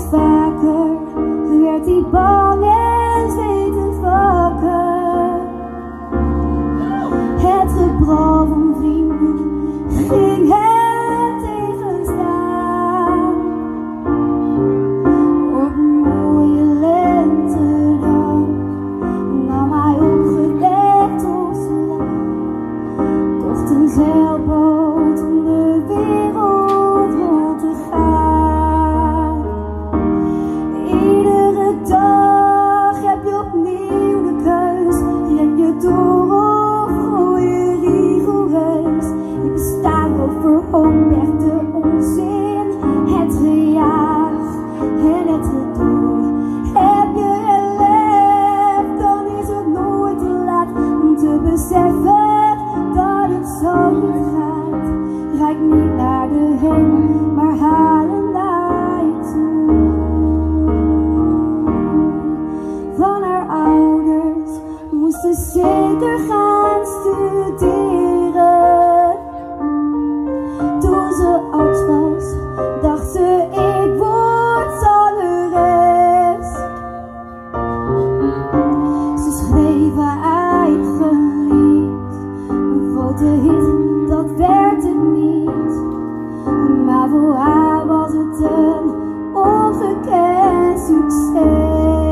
Steeds vaker werd hij bang en zwetend wakker. Het gebrul van vrienden ging hem tegenstaan. Op een mooie lentedag nam hij opgedekt op zijn laan. Kocht een zeilboot om de wereld rond te gaan. Iedere dag heb je opnieuw de keus. Ren je door of gooi je rigoureus. Je bestaan overhoop werd de onzin. Het gejaag en het gedoe. Heb je een lef, dan is het nooit te laat om te beseffen dat het zo niet gaat. Rijk niet naar de heen, maar haal hem naar je toe. Van haar ouders moest ze zeker gaan studeren. Toen ze oud was, dacht ze ik word zangeres. Ze schreef haar eigen lied, een grote hit, dat werd het niet. Maar voor haar was het een ongekend succes.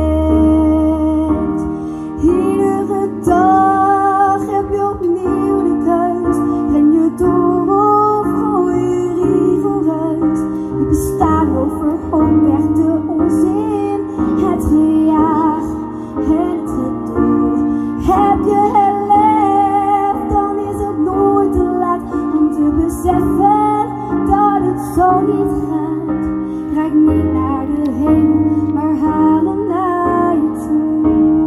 Iedere dag heb je opnieuw de keus. Ren je door of gooi je rigoureus. Je bestaan overhoop werd de onzin. Het gejaag en het gedoe. Heb je het lef, dan is het nooit te laat om te beseffen dat het zo niet gaat. Rijk niet naar de heen, maar haal hem naar je toe.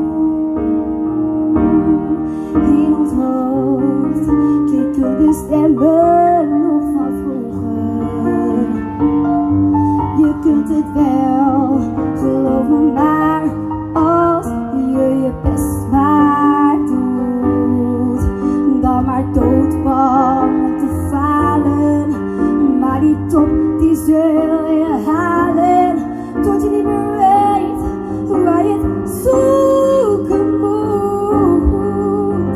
In ons hoofd klinken de stemmen nog van vroeger. Je kunt het wel, geloof me maar, als je je best maar doet. Dan maar doodbang om te falen, maar die top die zul je halen, tot je niet meer weet waar je het zoeken moet.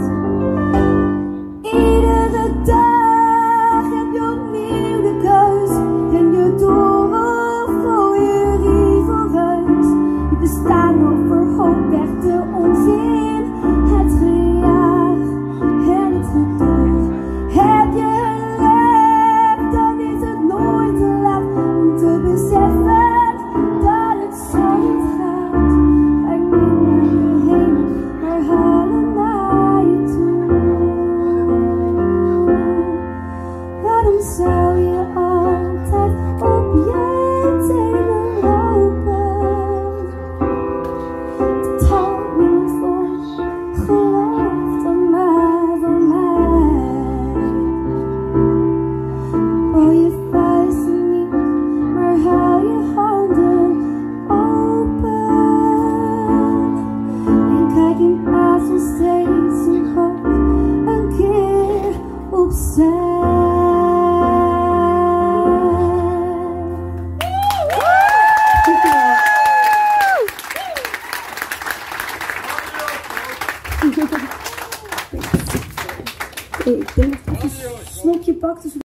Iedere dag heb je opnieuw de keus. Ren je door of gooi je rigoureus. Je bestaan overhoop werd de onzin. Het gejaag en het gedoe. Heb je een lef, dan is het nooit te laat om te beseffen dat het zo niet gaat. Kijk niet naar je heen, maar haal hem naar je toe. Waarom zou je altijd op je tenen lopen? Dat houdt niemand voor, geloof dan maar van mij. Oh, je vuisten niet, maar hou je handen open. En kijk in plaats van steeds omhoog, een keer opzij. Ik denk dat ik een slokje pak.